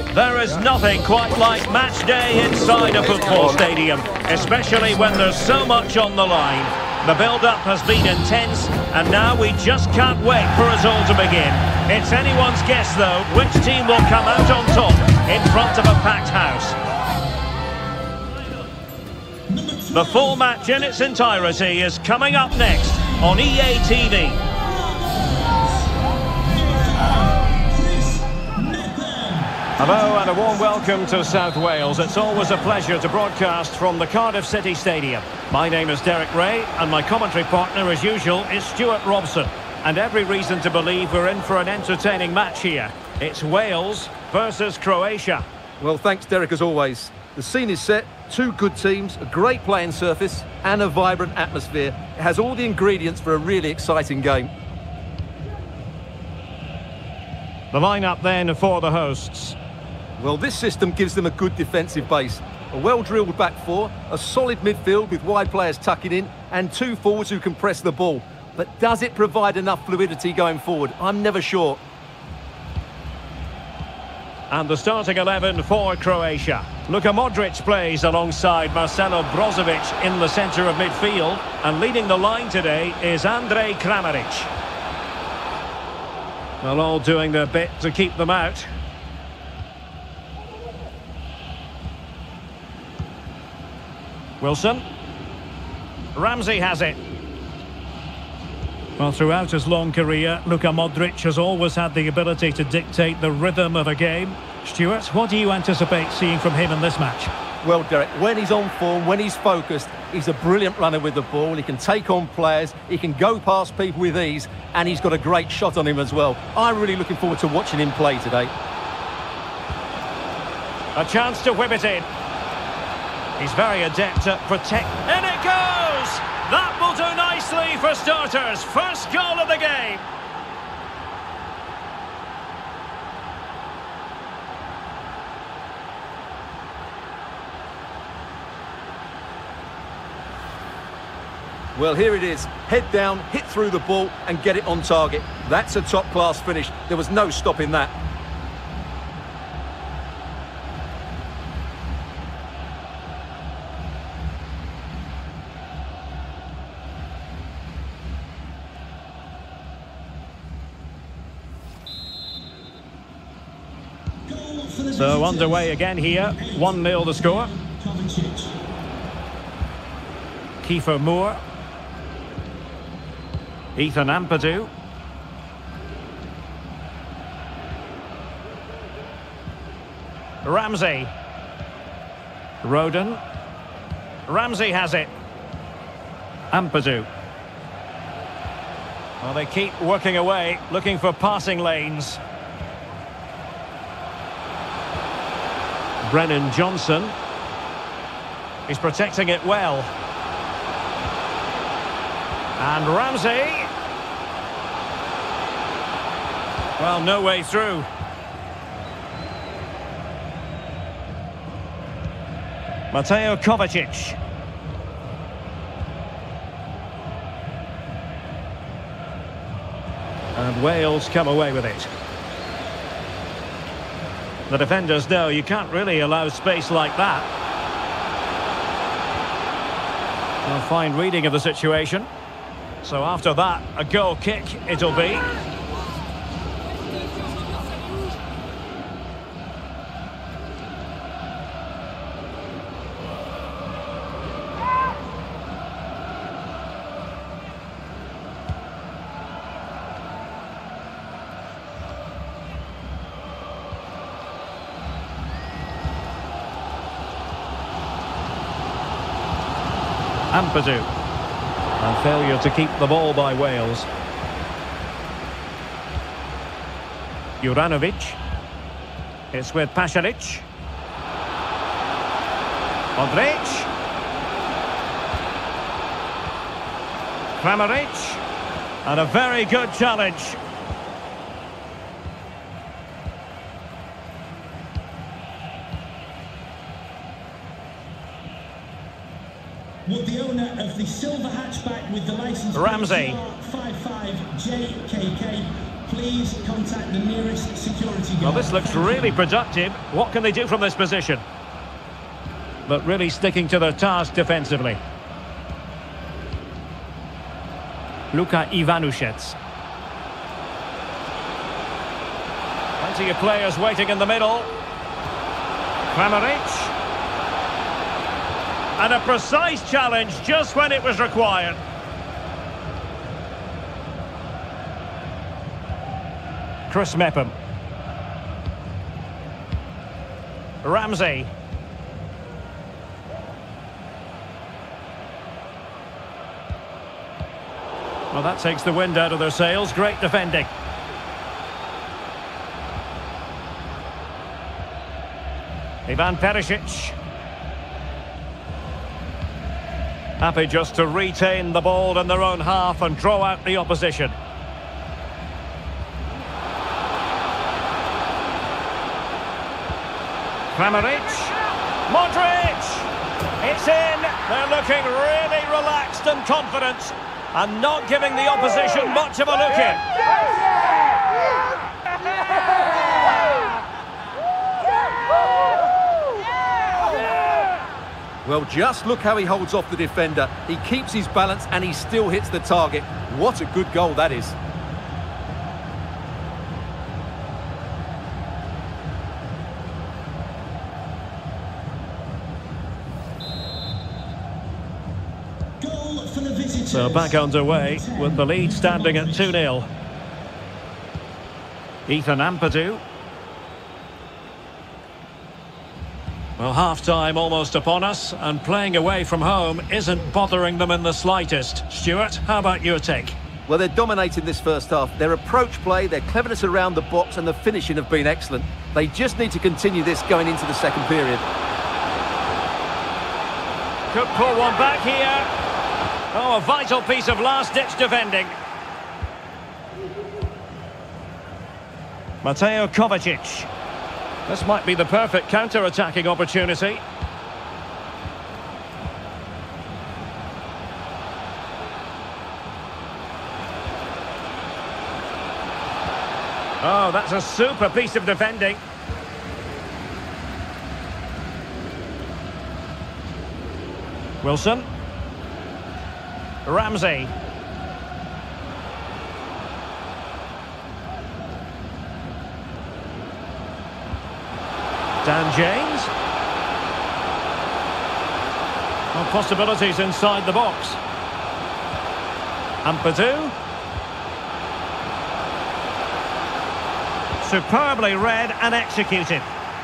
There is nothing quite like match day inside a football stadium, especially when there's so much on the line. The build-up has been intense, and now we just can't wait for us all to begin. It's anyone's guess, though, which team will come out on top in front of a packed house. The full match in its entirety is coming up next on EA TV. Hello and a warm welcome to South Wales. It's always a pleasure to broadcast from the Cardiff City Stadium. My name is Derek Ray and my commentary partner as usual is Stuart Robson. And every reason to believe we're in for an entertaining match here. It's Wales versus Croatia. Well, thanks Derek as always. The scene is set, two good teams, a great playing surface and a vibrant atmosphere. It has all the ingredients for a really exciting game. The lineup then for the hosts. Well, this system gives them a good defensive base. A well-drilled back four, a solid midfield with wide players tucking in, and two forwards who can press the ball. But does it provide enough fluidity going forward? I'm never sure. And the starting 11 for Croatia. Luka Modric plays alongside Marcelo Brozovic in the centre of midfield. And leading the line today is Andrej Kramaric. Well, all doing their bit to keep them out. Wilson. Ramsey has it. Well, throughout his long career, Luka Modric has always had the ability to dictate the rhythm of a game. Stuart, what do you anticipate seeing from him in this match? Well, Derek, when he's on form, when he's focused, he's a brilliant runner with the ball. He can take on players, he can go past people with ease, and he's got a great shot on him as well. I'm really looking forward to watching him play today. A chance to whip it in. He's very adept at protect. In it goes! That will do nicely for starters. First goal of the game. Well, here it is. Head down, hit through the ball and get it on target. That's a top-class finish. There was no stopping that. So underway again here. 1-0 the score. Kiefer Moore. Ethan Ampadu. Ramsey. Roden. Ramsey has it. Ampadu. Well, they keep working away, looking for passing lanes. Brennan Johnson. He's protecting it well. And Ramsey. Well, no way through. Mateo Kovacic. And Wales come away with it. The defenders know you can't really allow space like that. A fine reading of the situation. So after that, a goal kick it'll be. Ampadu. And failure to keep the ball by Wales. Juranovic. It's with Pasalic. Modric. Kramaric. And a very good challenge. Would the owner of the silver hatchback with the license Ramsey. 55JKK Please contact the nearest security guard. Well, this looks really productive. What can they do from this position? But really sticking to their task defensively. Luka Ivanušec. Plenty of players waiting in the middle. Kramaric. And a precise challenge just when it was required. Chris Mepham. Ramsey. Well, that takes the wind out of their sails. Great defending. Ivan Perisic. Happy just to retain the ball in their own half and draw out the opposition. Kramaric. Modric. It's in. They're looking really relaxed and confident and not giving the opposition much of a look in. Well, just look how he holds off the defender. He keeps his balance and he still hits the target. What a good goal that is. Goal for the visitors. So back underway with the lead standing at 2-0. Ethan Ampadu. Well, half-time almost upon us, and playing away from home isn't bothering them in the slightest. Stuart, how about your take? Well, they're dominating this first half. Their approach play, their cleverness around the box and the finishing have been excellent. They just need to continue this going into the second period. Could pull one back here. Oh, a vital piece of last-ditch defending. Mateo Kovacic. This might be the perfect counter-attacking opportunity. Oh, that's a super piece of defending. Wilson. Ramsey. Dan James. Well, possibilities inside the box. Ampadu. Superbly read and executed.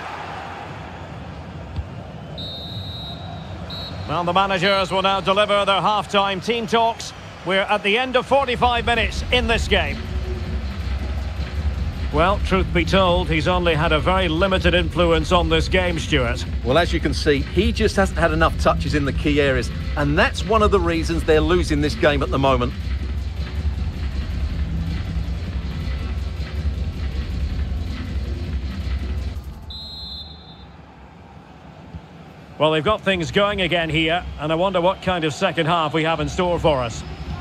Well, the managers will now deliver their half-time team talks. We're at the end of 45 minutes in this game. Well, truth be told, he's only had a very limited influence on this game, Stuart. Well, as you can see, he just hasn't had enough touches in the key areas, and that's one of the reasons they're losing this game at the moment. Well, they've got things going again here, and I wonder what kind of second half we have in store for us.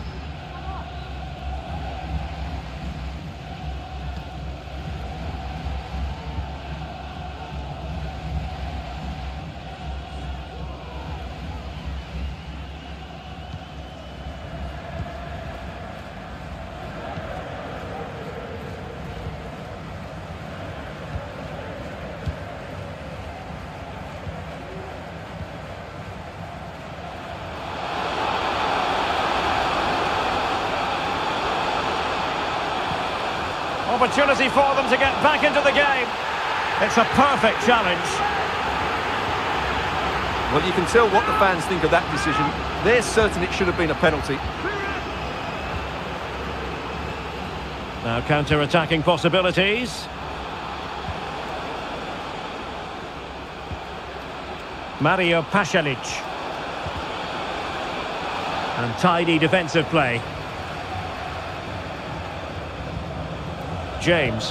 Opportunity for them to get back into the game. It's a perfect challenge. Well, you can tell what the fans think of that decision. They're certain it should have been a penalty. Now counter-attacking possibilities. Mario Pasalic. And tidy defensive play. James.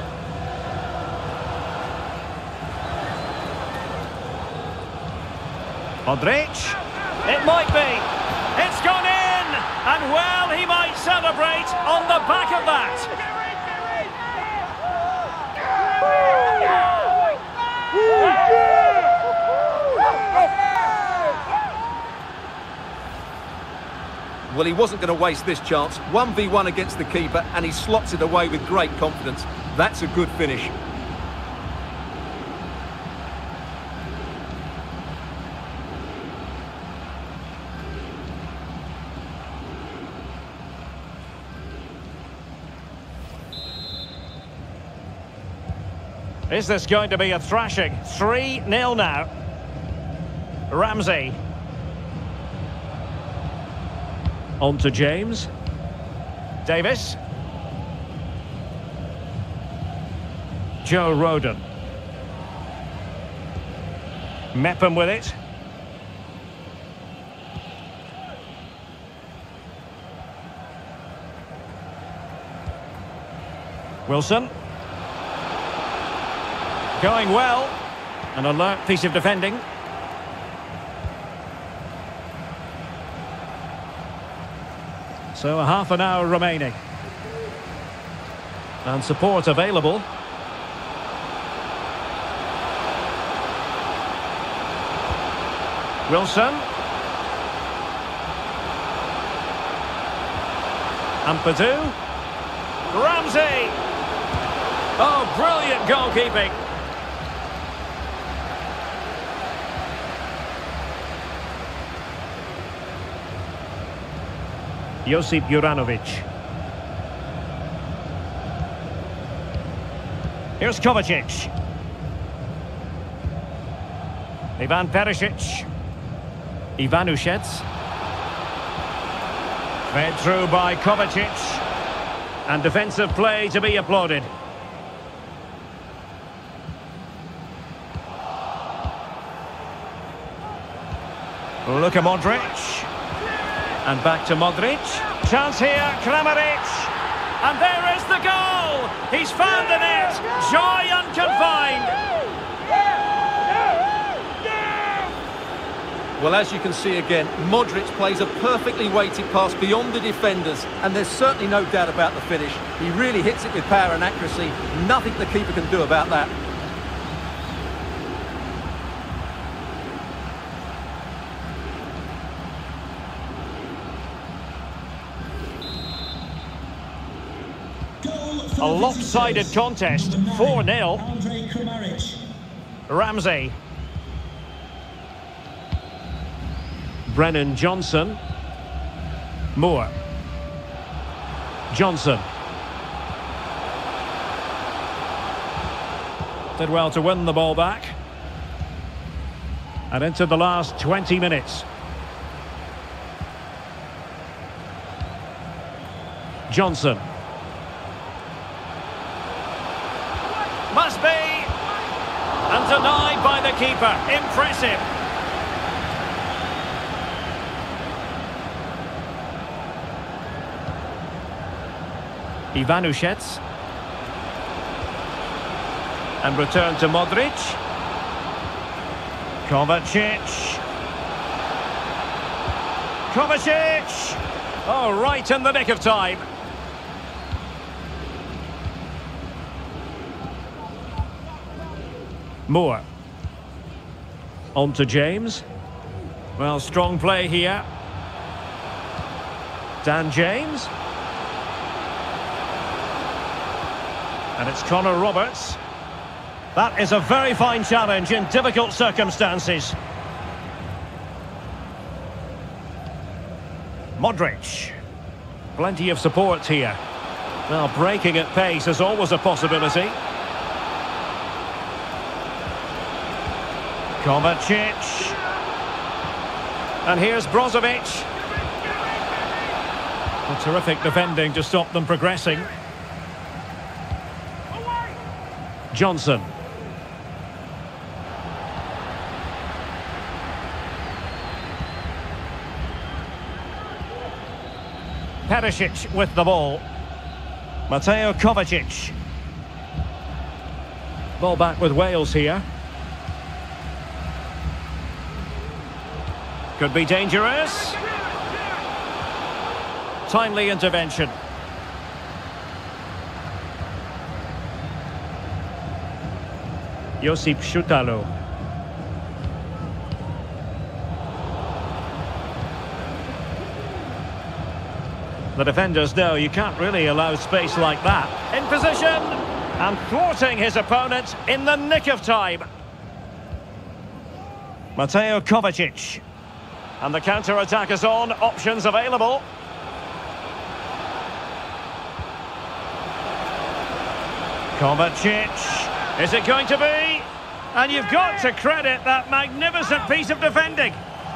Modric. It might be. It's gone in! And well, he might celebrate on the back of that. Well, he wasn't going to waste this chance. 1v1 against the keeper, and he slots it away with great confidence. That's a good finish. Is this going to be a thrashing? 3-0 now. Ramsey. On to James. Davis. Joe Rodon. Mepham with it. Wilson. Going well. An alert piece of defending. So half an hour remaining. And support available. Wilson. Ampadu. Ramsey. Oh, brilliant goalkeeping. Josip Juranovic. Here's Kovacic. Ivan Perisic. Ivanušec. Fed through by Kovacic. And defensive play to be applauded. Luka Modric. And back to Modric. Chance here, Kramaric. And there is the goal! He's found the net! Joy unconfined! Well, as you can see again, Modric plays a perfectly weighted pass beyond the defenders, and there's certainly no doubt about the finish. He really hits it with power and accuracy. Nothing the keeper can do about that. A lopsided contest, 4-0. Andre Kramaric. Ramsey. Brennan Johnson. Moore. Johnson. Did well to win the ball back. And into the last 20 minutes. Johnson. Must be. And denied by the keeper. Impressive. Ivanušec. And return to Modric. Kovacic. Kovacic. Oh, right in the nick of time. Moore. On to James. Well, strong play here. Dan James. And it's Connor Roberts. That is a very fine challenge in difficult circumstances. Modric. Plenty of support here. Well, breaking at pace is always a possibility. Kovacic. And here's Brozovic. A terrific defending to stop them progressing. Johnson. Perisic with the ball. Mateo Kovacic. Ball back with Wales here. Could be dangerous. Timely intervention. Josip Šutalo. The defenders know you can't really allow space like that. In position, and thwarting his opponent in the nick of time. Mateo Kovacic. And the counter-attack is on, options available. Kovacic, is it going to be? And you've got to credit that magnificent piece of defending.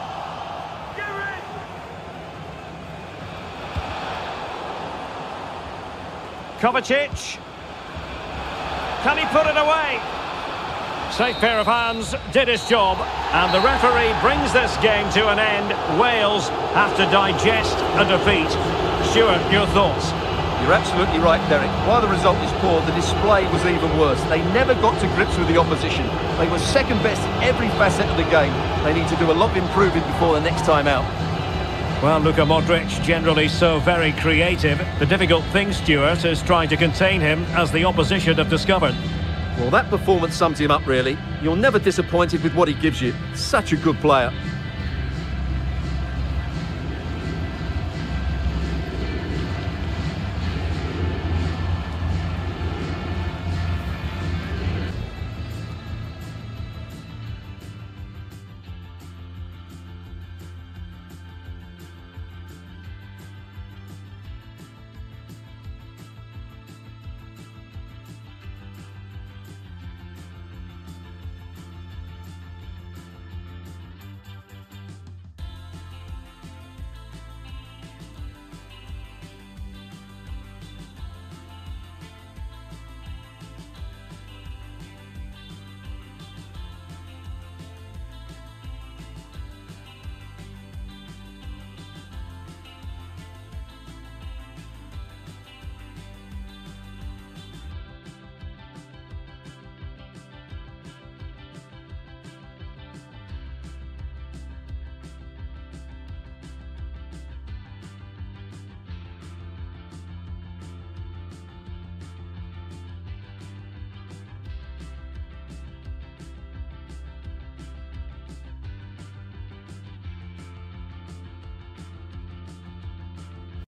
Kovacic. Can he put it away? Safe pair of hands, did his job. And the referee brings this game to an end. Wales have to digest a defeat. Stuart, your thoughts? You're absolutely right, Derek. While the result is poor, the display was even worse. They never got to grips with the opposition. They were second best in every facet of the game. They need to do a lot of improving before the next time out. Well, Luka Modric, generally so very creative. The difficult thing, Stuart, is trying to contain him, as the opposition have discovered. Well, that performance sums him up, really. You're never disappointed with what he gives you. Such a good player.